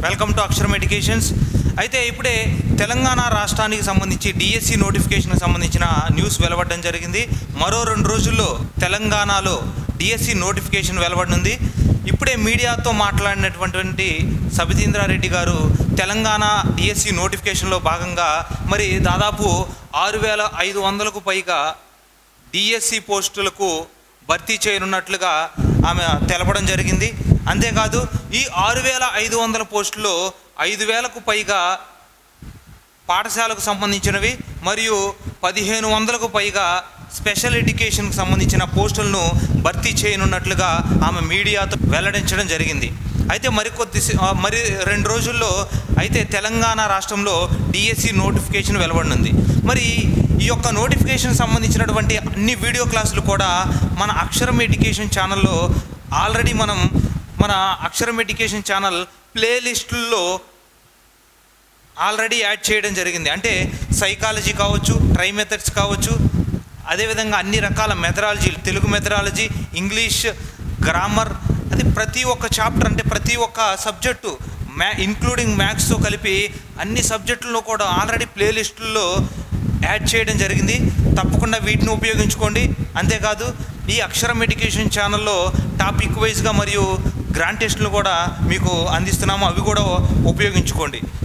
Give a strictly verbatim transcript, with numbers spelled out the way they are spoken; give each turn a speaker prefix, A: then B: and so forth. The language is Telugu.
A: వెల్కమ్ టు అక్షరం ఎడ్యుకేషన్స్. అయితే ఇప్పుడే తెలంగాణ రాష్ట్రానికి సంబంధించి డిఎస్సి నోటిఫికేషన్కి సంబంధించిన న్యూస్ వెలువడడం జరిగింది. మరో రెండు రోజుల్లో తెలంగాణలో డిఎస్సి నోటిఫికేషన్ వెలువడనుంది. ఇప్పుడే మీడియాతో మాట్లాడినటువంటి సబితేంద్రారెడ్డి గారు తెలంగాణ డిఎస్సి నోటిఫికేషన్లో భాగంగా మరి దాదాపు ఆరు వేల ఐదు వందలకు పైగా డిఎస్సి పోస్టులకు భర్తీ చేయనున్నట్లుగా ఆమె తెలపడం జరిగింది. అంతేకాదు ఈ ఆరు వేల ఐదు వందల పోస్టులో ఐదు వేలకు పైగా పాఠశాలకు సంబంధించినవి మరియు పదిహేను వందలకు పైగా స్పెషల్ ఎడ్యుకేషన్కి సంబంధించిన పోస్టులను భర్తీ చేయనున్నట్లుగా ఆమె మీడియాతో వెల్లడించడం జరిగింది. అయితే మరికొద్ది మరి రెండు రోజుల్లో అయితే తెలంగాణ రాష్ట్రంలో డిఎస్సి నోటిఫికేషన్ వెలువడనుంది. మరి ఈ యొక్క నోటిఫికేషన్ సంబంధించినటువంటి అన్ని వీడియో క్లాసులు కూడా మన అక్షరం ఎడ్యుకేషన్ ఛానల్లో ఆల్రెడీ మనం మన అక్షరం ఎడ్యుకేషన్ ఛానల్ ప్లేలిస్టుల్లో ఆల్రెడీ యాడ్ చేయడం జరిగింది. అంటే సైకాలజీ కావచ్చు, ట్రై మెథడ్స్ కావచ్చు, అదేవిధంగా అన్ని రకాల methodology, Telugu methodology, English, grammar, అది ప్రతి ఒక్క చాప్టర్ అంటే ప్రతి ఒక్క సబ్జెక్టు మ్యా ఇంక్లూడింగ్ మ్యాథ్స్తో కలిపి అన్ని సబ్జెక్టుల్లో కూడా ఆల్రెడీ ప్లేలిస్టుల్లో యాడ్ చేయడం జరిగింది. తప్పకుండా వీటిని ఉపయోగించుకోండి. అంతేకాదు ఈ అక్షరం ఎడ్యుకేషన్ ఛానల్లో టాపిక్ వైజ్గా మరియు గ్రాండ్ టెస్టులు కూడా మీకు అందిస్తున్నాము, అవి కూడా ఉపయోగించుకోండి.